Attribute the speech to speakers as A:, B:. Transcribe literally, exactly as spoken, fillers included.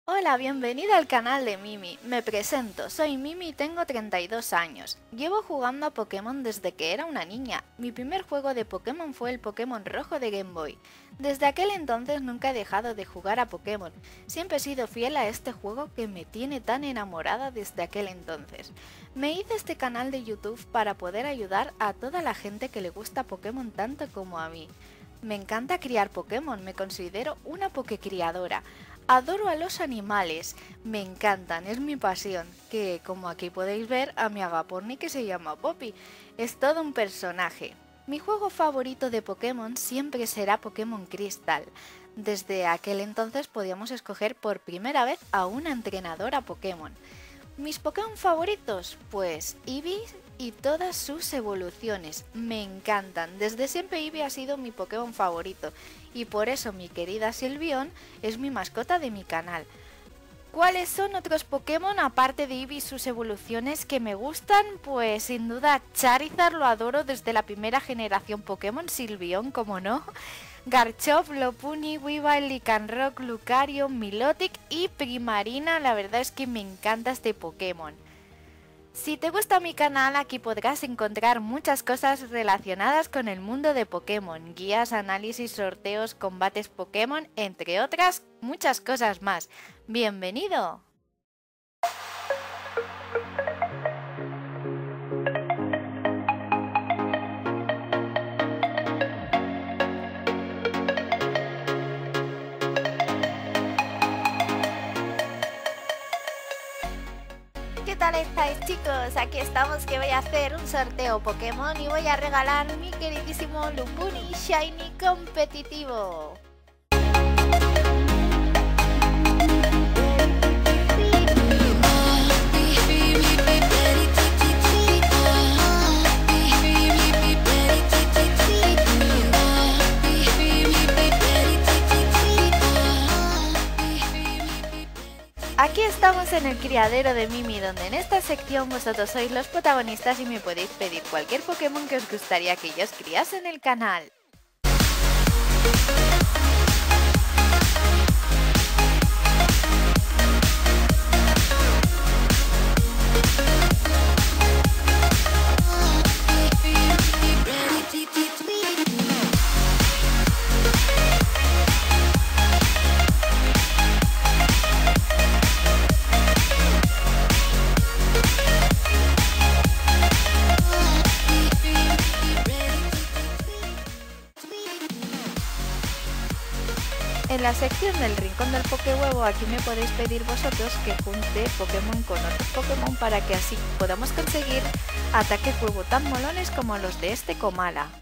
A: Hola, bienvenida al canal de Mimi. Me presento, soy Mimi y tengo treinta y dos años. Llevo jugando a Pokémon desde que era una niña. Mi primer juego de Pokémon fue el Pokémon rojo de Game Boy. Desde aquel entonces nunca he dejado de jugar a Pokémon. Siempre he sido fiel a este juego que me tiene tan enamorada desde aquel entonces. Me hice este canal de YouTube para poder ayudar a toda la gente que le gusta Pokémon tanto como a mí. Me encanta criar Pokémon, me considero una Pokécriadora. Adoro a los animales, me encantan, es mi pasión, que como aquí podéis ver a mi agaporni que se llama Poppy, es todo un personaje. Mi juego favorito de Pokémon siempre será Pokémon Crystal. Desde aquel entonces podíamos escoger por primera vez a una entrenadora Pokémon. ¿Mis Pokémon favoritos? Pues Eevee y todas sus evoluciones, me encantan. Desde siempre Eevee ha sido mi Pokémon favorito y por eso mi querida Sylveon es mi mascota de mi canal. ¿Cuáles son otros Pokémon aparte de Eevee y sus evoluciones que me gustan? Pues sin duda Charizard lo adoro desde la primera generación Pokémon, Sylveon, como no. Garchomp, Lopunny, Weavile, Lycanroc, Lucario, Milotic y Primarina, la verdad es que me encanta este Pokémon. Si te gusta mi canal, aquí podrás encontrar muchas cosas relacionadas con el mundo de Pokémon, guías, análisis, sorteos, combates Pokémon, entre otras muchas cosas más. ¡Bienvenido! ¿Qué tal estáis, chicos? Aquí estamos, que voy a hacer un sorteo Pokémon y voy a regalar mi queridísimo Lopunny Shiny competitivo. Aquí estamos en el criadero de Mimi, donde en esta sección vosotros sois los protagonistas y me podéis pedir cualquier Pokémon que os gustaría que yo os criase en el canal. En la sección del rincón del Pokéhuevo, aquí me podéis pedir vosotros que junte Pokémon con otros Pokémon para que así podamos conseguir ataques huevo tan molones como los de este Komala.